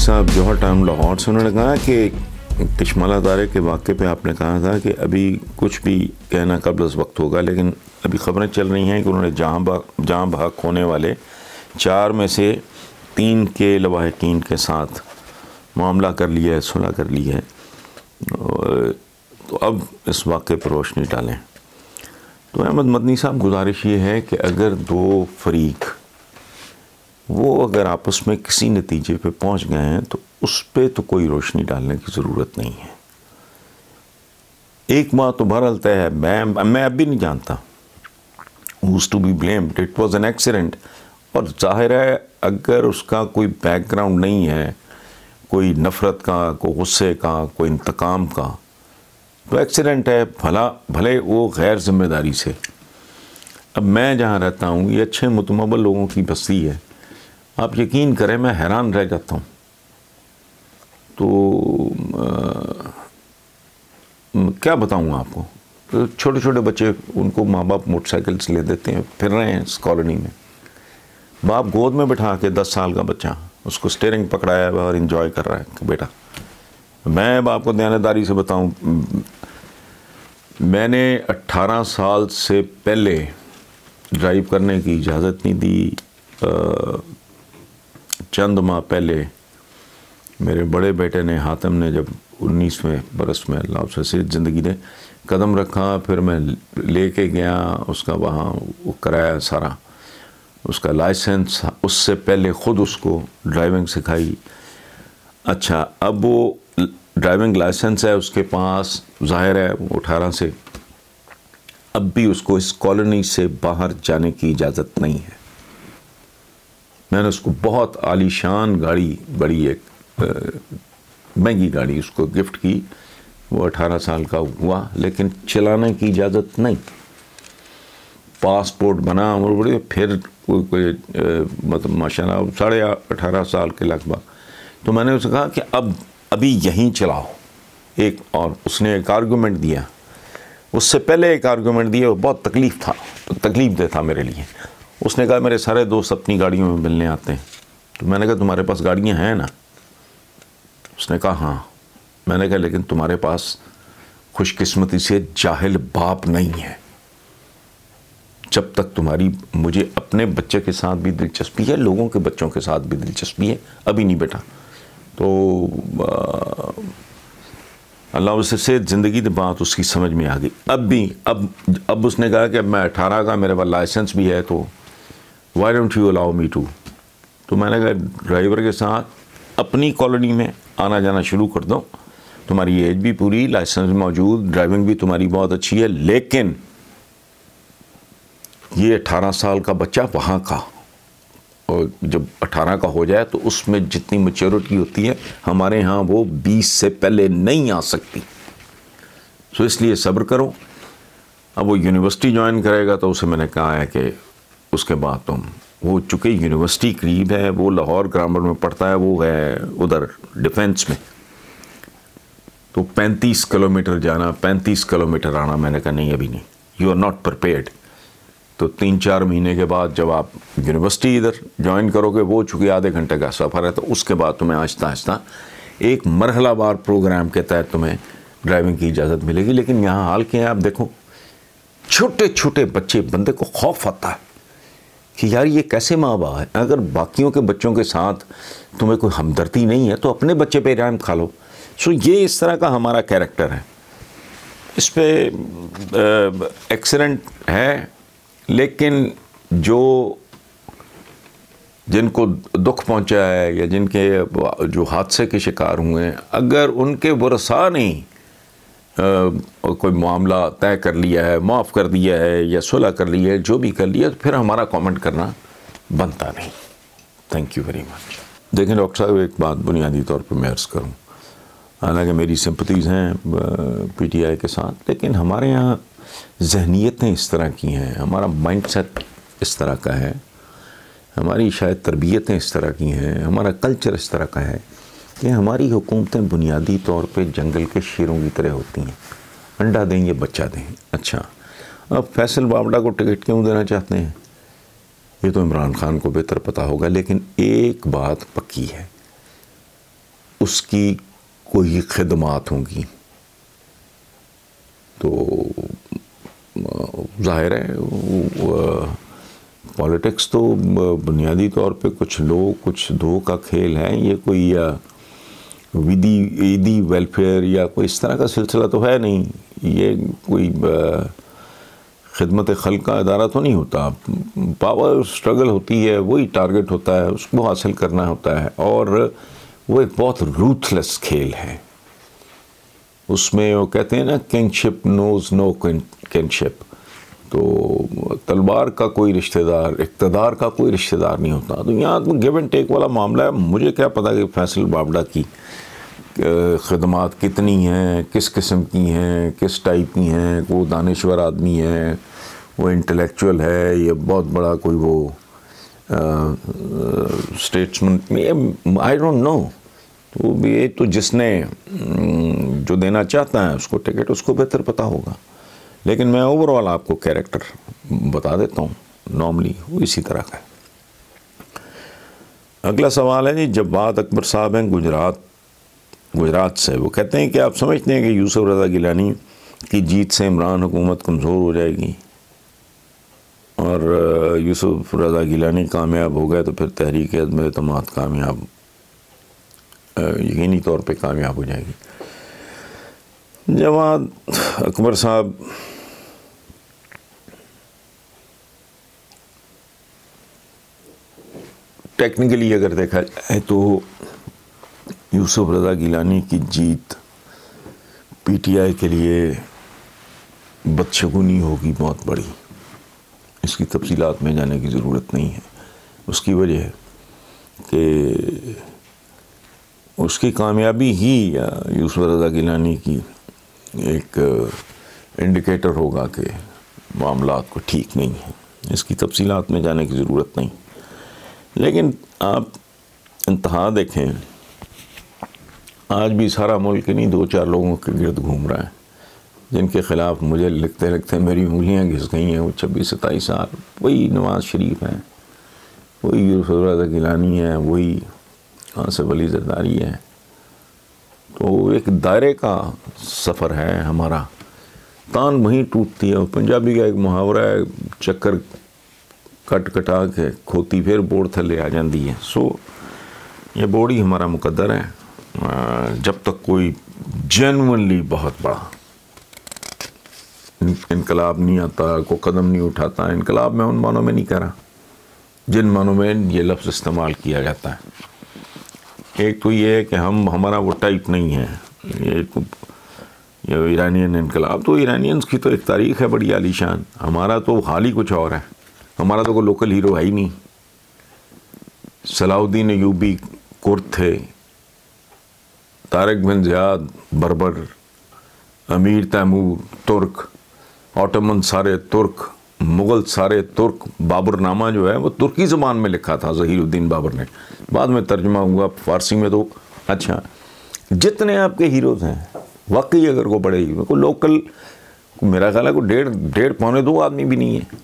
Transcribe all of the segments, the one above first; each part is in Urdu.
صاحب جوہر ٹاؤن لاہور سے، انہوں نے کہا کہ کشمالہ ادارے کے واقعے پہ آپ نے کہا تھا کہ ابھی کچھ بھی کہنا قبل از وقت ہوگا، لیکن ابھی خبریں چل رہی ہیں کہ انہوں نے جہاں بحق ہونے والے 4 میں سے 3 کے لواحقین کے ساتھ معاملہ کر لیا ہے، صلح کر لی ہے۔ تو اب اس واقعے پر روشنی ڈالیں۔ تو احمد مدنی صاحب، گزارش یہ ہے کہ اگر 2 فریق وہ اگر آپس میں کسی نتیجے پہ پہنچ گئے ہیں تو اس پہ تو کوئی روشنی ڈالنے کی ضرورت نہیں ہے۔ ایک بات تو بہرحال طے ہے، میں اب بھی نہیں جانتا who's to be blamed, it was an accident۔ اور ظاہر ہے اگر اس کا کوئی بیک گراؤنڈ نہیں ہے، کوئی نفرت کا، کوئی غصے کا، کوئی انتقام کا، تو ایکسیڈنٹ ہے، بھلے وہ غیر ذمہ داری سے۔ اب میں جہاں رہتا ہوں یہ اچھے متمول لوگوں کی بستی ہے، آپ یقین کریں میں حیران رہ جاتا ہوں۔ تو کیا بتاؤں آپ کو، چھوٹے چھوٹے بچے، ان کو ماں باپ موٹر سائیکل سے لے دیتے ہیں، پھر رہے ہیں اس کالونی میں، باپ گود میں بٹھا کے 10 سال کا بچہ اس کو سٹیئرنگ پکڑایا ہوا اور انجوائے کر رہا ہے کہ بیٹا۔ میں اب آپ کو دیانتداری سے بتاؤں، میں نے 18 سال سے پہلے ڈرائیو کرنے کی اجازت نہیں دی۔ چند ماہ پہلے میرے بڑے بیٹے نے، حاتم نے، جب 19ویں برس میں اللہ اسے صحت زندگی نے قدم رکھا، پھر میں لے کے گیا اس کا، وہاں وہ کرایا سارا اس کا لائسنس، اس سے پہلے خود اس کو ڈرائیونگ سکھائی۔ اچھا، اب وہ ڈرائیونگ لائسنس ہے اس کے پاس، ظاہر ہے وہ 18 سے، اب بھی اس کو اس کالونی سے باہر جانے کی اجازت نہیں ہے۔ میں نے اس کو بہت عالی شان گاڑی، بڑی ایک مہنگی گاڑی اس کو گفٹ کی، وہ 18 سال کا ہوا، لیکن چلانے کی اجازت نہیں۔ پاسپورٹ بنا اور پھر کوئی مطلب ماشاء اللہ 18.5 سال کے لگ بھگ۔ تو میں نے اسے کہا کہ ابھی یہیں چلاؤ ایک، اور اس نے ایک آرگومنٹ دیا، اس سے پہلے ایک آرگومنٹ دیا، وہ بہت تکلیف دہ تھا میرے لیے۔ اس نے کہا میرے سارے دوست اپنی گاڑیوں میں ملنے آتے ہیں۔ تو میں نے کہا تمہارے پاس گاڑیاں ہیں نا؟ اس نے کہا ہاں۔ میں نے کہا لیکن تمہارے پاس خوش قسمتی سے جاہل باپ نہیں ہے۔ جب تک مجھے اپنے بچے کے ساتھ بھی دلچسپی ہے، لوگوں کے بچوں کے ساتھ بھی دلچسپی ہے، ابھی نہیں بیٹا۔ تو اللہ اسے صحت زندگی کی بات اس کی سمجھ میں آ گئی۔ اب اس نے کہا کہ اب میں 18 کا، میرے پاس لائسنس بھی ہے، تو why don't you allow me to؟ تو میں نے کہا ڈرائیور کے ساتھ اپنی کالونی میں آنا جانا شروع کر دو، تمہاری ایج بھی پوری، لائسنس بھی موجود، ڈرائیونگ بھی تمہاری بہت اچھی ہے، لیکن یہ 18 سال کا بچہ وہاں کا، اور جب 18 کا ہو جائے تو اس میں جتنی میچورٹی ہوتی ہے ہمارے ہاں وہ 20 سے پہلے نہیں آ سکتی۔ سو اس لیے صبر کرو۔ اب وہ یونیورسٹی جوائن کرے گا تو اسے میں نے کہا ہے کہ اس کے بعد وہ چونکہ یونیورسٹی قریب ہے، وہ لاہور گرامر میں پڑھتا ہے، وہ ہے ادھر ڈیفینس میں، تو 35 کلومیٹر جانا، 35 کلومیٹر آنا۔ میں نے کہا نہیں، ابھی نہیں، یو آر ناٹ پریپیئرڈ۔ تو 3-4 مہینے کے بعد جب آپ یونیورسٹی ادھر جوائن کرو گے، وہ چونکہ آدھے گھنٹے کا سفر ہے، تو اس کے بعد تمہیں آہستہ آہستہ ایک مرحلہ وار پروگرام کے تحت تمہیں ڈرائیونگ کی اجازت ملے گی۔ لیکن یہاں حال کیا ہے، آپ دیکھو چھوٹے چھوٹے بچے، بندے کو خوف آتا ہے کہ یار یہ کیسے ماں باپ ہے۔ اگر باقیوں کے بچوں کے ساتھ تمہیں کوئی ہمدردی نہیں ہے تو اپنے بچے پہ رحم کھا لو۔ سو یہ اس طرح کا ہمارا کیریکٹر ہے۔ اس پہ ایکسیڈنٹ ہے، لیکن جن کو دکھ پہنچا ہے یا جن کے جو حادثے کے شکار ہوئے ہیں، اگر ان کے ورثاء نے کوئی معاملہ طے کر لیا ہے، معاف کر دیا ہے یا صلح کر لی ہے، جو بھی کر لیا، تو پھر ہمارا کامنٹ کرنا بنتا نہیں۔ Thank you very much. دیکھیں ڈاکٹر صاحب، ایک بات بنیادی طور پہ میں عرض کروں، حالانکہ میری سمپتیز ہیں پی ٹی آئی کے ساتھ، لیکن ہمارے یہاں ذہنیتیں اس طرح کی ہیں، ہمارا مائنڈ سیٹ اس طرح کا ہے، ہماری شاید تربیتیں اس طرح کی ہیں، ہمارا کلچر اس طرح کا ہے کہ ہماری حکومتیں بنیادی طور پہ جنگل کے شیروں کی طرح ہوتی ہیں، انڈا دیں یا بچہ دیں۔ اچھا، اب فیصل باوڑا کو ٹکٹ کیوں دینا چاہتے ہیں یہ تو عمران خان کو بہتر پتہ ہوگا، لیکن ایک بات پکی ہے اس کی کوئی خدمات ہوں گی تو ظاہر ہے پالیٹکس تو بنیادی طور پہ کچھ لوگ کچھ دو کا کھیل ہے. یہ کوئی عیدی ویلفیئر یا کوئی اس طرح کا سلسلہ تو ہے نہیں. یہ کوئی خدمت خلق کا ادارہ تو نہیں ہوتا. پاور سٹرگل ہوتی ہے, وہی ٹارگٹ ہوتا ہے, اس کو حاصل کرنا ہوتا ہے, اور وہ ایک بہت روتھلیس کھیل ہے. اس میں وہ کہتے ہیں نا کنشپ نوز نو کنشپ. تو تلوار کا کوئی رشتہ دار, اقتدار کا کوئی رشتہ دار نہیں ہوتا. تو یہاں تو گیو اینڈ ٹیک والا معاملہ ہے. مجھے کیا پتا کہ فیصل بابڑا کی خدمات کتنی ہیں, کس قسم کی ہیں, کس ٹائپ کی ہیں. وہ دانشور آدمی ہے, وہ انٹلیکچوئل ہے, یہ بہت بڑا کوئی وہ اسٹیٹسمن, آئی ڈونٹ نو. تو یہ تو جس نے جو دینا چاہتا ہے اس کو ٹکٹ, اس کو بہتر پتہ ہوگا. لیکن میں اوور آل آپ کو کیریکٹر بتا دیتا ہوں, نارملی وہ اسی طرح کا ہے. اگلا سوال ہے جی جواد اکبر صاحب ہیں گجرات سے. وہ کہتے ہیں کہ آپ سمجھتے ہیں کہ یوسف رضا گیلانی کی جیت سے عمران حکومت کمزور ہو جائے گی, اور یوسف رضا گیلانی کامیاب ہو گئے تو پھر تحریک عدم اعتماد یقینی طور پہ کامیاب ہو جائے گی. جواد اکبر صاحب ٹیکنیکلی اگر دیکھا جائے تو یوسف رضا گیلانی کی جیت پی ٹی آئی کے لیے بدشگونی ہوگی بہت بڑی. اس کی تفصیلات میں جانے کی ضرورت نہیں ہے. اس کی وجہ ہے کہ اس کی کامیابی ہی یوسف رضا گیلانی کی ایک انڈیکیٹر ہوگا کہ معاملات کو ٹھیک نہیں ہیں. اس کی تفصیلات میں جانے کی ضرورت نہیں. لیکن آپ انتہا دیکھیں, آج بھی سارا ملک نہیں 2-4 لوگوں کے گرد گھوم رہا ہے جن کے خلاف مجھے لکھتے لکھتے میری انگلیاں گھس گئی ہیں. وہ 26-27 سال وہی نواز شریف ہیں, وہی یوسف رضا گیلانی ہیں, وہی آصف علی زرداری ہے. تو ایک دائرے کا سفر ہے ہمارا, تان وہیں ٹوٹتی ہے. پنجابی کا ایک محاورہ ہے, چکر کٹ کٹا کے کھوتی پھر بوڑ تھلے آ جاندی ہے. سو یہ بوڑ ہی ہمارا مقدر ہے. جب تک کوئی جینونلی بہت بڑا انقلاب نہیں آتا, کوئی قدم نہیں اٹھاتا. انقلاب میں ان معنوں میں نہیں کہہ رہا جن معنوں میں یہ لفظ استعمال کیا جاتا ہے. ایک تو یہ ہے کہ ہمارا وہ ٹائپ نہیں ہے. یہ ایرانین انقلاب, تو ایرانینز کی تو ایک تاریخ ہے بڑی عالی شان. ہمارا تو حال ہی کچھ اور ہے. ہمارا تو کوئی لوکل ہیرو ہے ہی نہیں. صلاح الدین ایوبی کرد تھے, Tariq bin Ziyad Berber, Amir Timur Turk, Ottoman سارے ترک, مغل سارے ترک. بابر نامہ جو ہے وہ ترکی زبان میں لکھا تھا ظہیر الدین بابر نے, بعد میں ترجمہ ہوا فارسی میں. تو اچھا جتنے آپ کے ہیروز ہیں واقعی اگر کو بڑے ہیرو, کو لوکل میرا خیال ہے کو 1.5-1.25 آدمی بھی نہیں ہے.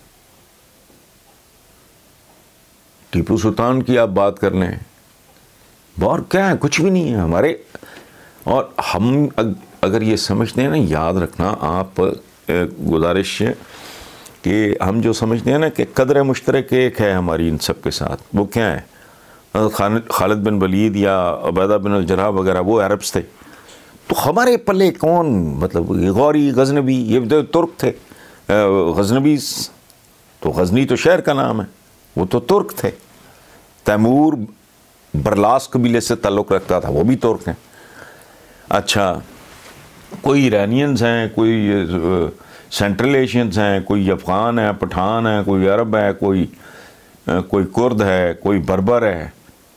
ٹیپو سلطان کی آپ بات کر لیں, اور کیا ہے, کچھ بھی نہیں ہے ہمارے. اور ہم اگر یہ سمجھتے ہیں نا, یاد رکھنا آپ, گزارش کہ ہم جو سمجھتے ہیں نا کہ قدر مشترک ایک ہے ہماری ان سب کے ساتھ, وہ کیا ہے, خالد بن ولید یا عبیدہ بن الجراح وغیرہ وہ عربس تھے. تو ہمارے پلے کون, مطلب غوری غزنوی یہ ترک تھے. غزنوی تو غزنی تو شہر کا نام ہے, وہ تو ترک تھے. تیمور برلاس قبیلے سے تعلق رکھتا تھا, وہ بھی ترک ہیں. اچھا کوئی ایرانینز ہیں, کوئی سینٹرل ایشینز ہیں, کوئی افغان ہے, پٹھان ہے, کوئی عرب ہے, کوئی کرد ہے, کوئی بربر ہے.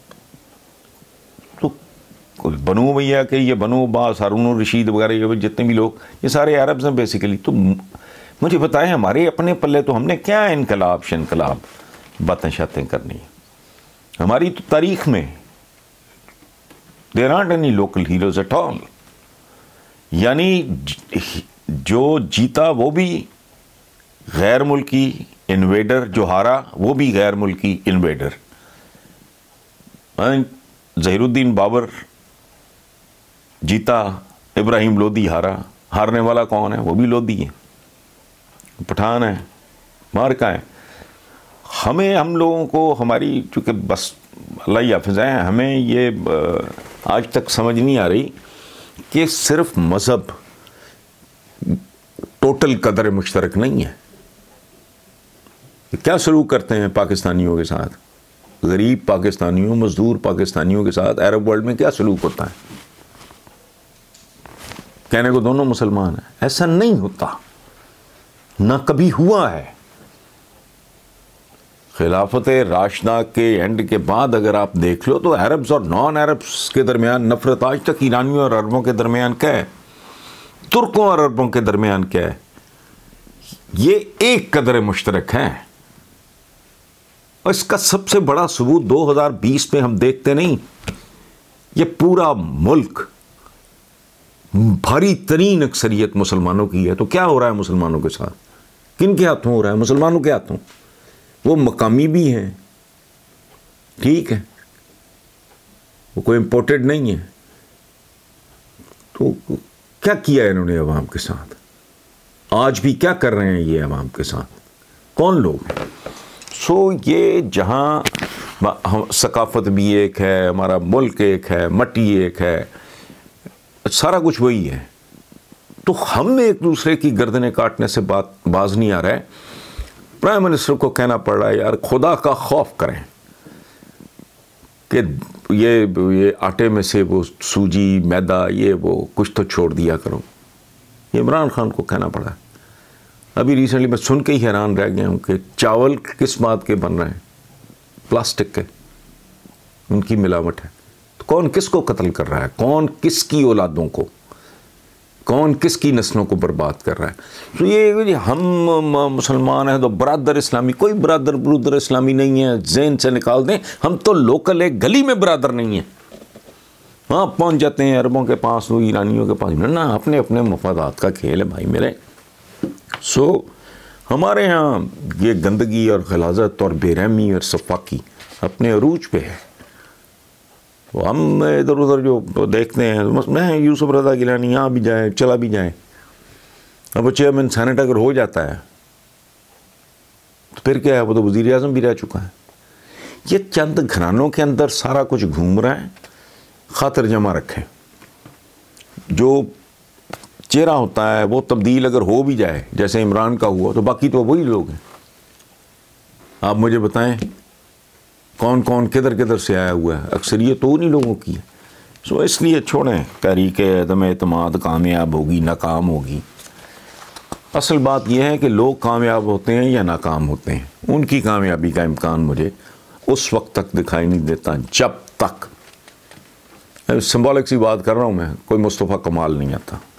تو بنو بھیا کہ یہ بنو عباس, ہارون الرشید وغیرہ یہ جتنے بھی لوگ, یہ سارے عربز ہیں بیسیکلی. تو مجھے بتائیں ہمارے اپنے پلے تو ہم نے کیا انقلاب شنقلاب باتیں شاتیں کرنی ہیں. ہماری تو تاریخ میں there aren't any local heroes at all. یعنی جو جیتا وہ بھی غیر ملکی انویڈر, جو ہارا وہ بھی غیر ملکی انویڈر. ظہیر الدین بابر جیتا ابراہیم لودھی ہارا. ہارنے والا کون ہے؟ وہ بھی لودھی ہے, پٹھان ہے, مارکا ہے. ہم لوگوں کو ہماری چونکہ بس اللہ ہی حافظ ہے, ہمیں یہ آج تک سمجھ نہیں آ رہی کہ صرف مذہب ٹوٹل قدر مشترک نہیں ہے. کیا سلوک کرتے ہیں پاکستانیوں کے ساتھ, غریب پاکستانیوں, مزدور پاکستانیوں کے ساتھ عرب ورلڈ میں کیا سلوک ہوتا ہے؟ کہنے کو دونوں مسلمان ہیں, ایسا نہیں ہوتا, نہ کبھی ہوا ہے. خلافت راشدہ کے اینڈ کے بعد اگر آپ دیکھ لو تو عربز اور نان عربز کے درمیان نفرت آج تک ایرانیوں اور عربوں کے درمیان کیا ہے, ترکوں اور عربوں کے درمیان کیا ہے, یہ ایک قدر مشترک ہے. اور اس کا سب سے بڑا ثبوت 2020 میں ہم دیکھتے نہیں, یہ پورا ملک بھاری ترین اکثریت مسلمانوں کی ہے. تو کیا ہو رہا ہے مسلمانوں کے ساتھ؟ کن کے ہاتھوں ہو رہا ہے؟ مسلمانوں کے ہاتھوں. وہ مقامی بھی ہیں, ٹھیک ہے, وہ کوئی امپورٹڈ نہیں ہے. تو کیا کیا ہے انہوں نے عوام کے ساتھ؟ آج بھی کیا کر رہے ہیں یہ عوام کے ساتھ؟ کون لوگ ہیں؟ یہ جہاں ثقافت بھی ایک ہے, ہمارا ملک ایک ہے, مٹی ایک ہے, سارا کچھ وہی ہے. تو ہم ایک دوسرے کی گردنیں کاٹنے سے باز نہیں آ رہا ہے. پرائم منسٹر کو کہنا پڑ رہا ہے یار خدا کا خوف کریں کہ یہ آٹے میں سے وہ سوجی میدا یہ وہ کچھ تو چھوڑ دیا کرو. یہ عمران خان کو کہنا پڑا. ابھی ریسنٹلی میں سن کے ہی حیران رہ گیا ہوں کہ چاول کس بات کے بن رہے ہیں؟ پلاسٹک کے, ان کی ملاوٹ ہے. تو کون کس کو قتل کر رہا ہے؟ کون کس کی اولادوں کو, کون کس کی نسلوں کو برباد کر رہا ہے؟ تو یہ ہم مسلمان ہیں تو برادر اسلامی, کوئی برادر اسلامی نہیں ہے, ذہن سے نکال دیں. ہم تو لوکل ایک گلی میں برادر نہیں ہیں. ہاں پہنچ جاتے ہیں عربوں کے پاس, وہ ایرانیوں کے پاس, نہ اپنے اپنے مفادات کا کھیل ہے بھائی میرے. ہمارے ہاں یہ گندگی اور غلاظت اور بے رحمی اور صفاقی اپنے عروج پہ ہے. ہم ادھر ادھر جو دیکھتے ہیں, میں یوسف رضا گیلانی یہاں بھی جائیں, چلا بھی جائیں, اب وہ چیئرمین سینٹ اگر ہو جاتا ہے تو پھر کیا ہے, وہ تو وزیر اعظم بھی رہ چکا ہے. یہ چند گھرانوں کے اندر سارا کچھ گھوم رہا ہے. خاطر جمع رکھیں, جو چہرہ ہوتا ہے وہ تبدیل اگر ہو بھی جائے جیسے عمران کا ہوا تو باقی تو وہی لوگ ہیں. آپ مجھے بتائیں کون کون کدھر کدھر سے آیا ہوا ہے؟ اکثریت تو انہیں لوگوں کی ہے. اس لیے چھوڑیں تحریک عدم اعتماد کامیاب ہوگی ناکام ہوگی. اصل بات یہ ہے کہ لوگ کامیاب ہوتے ہیں یا ناکام ہوتے ہیں. ان کی کامیابی کا امکان مجھے اس وقت تک دکھائی نہیں دیتا جب تک, سمبولک سی بات کر رہا ہوں میں, کوئی مصطفیٰ کمال نہیں آتا.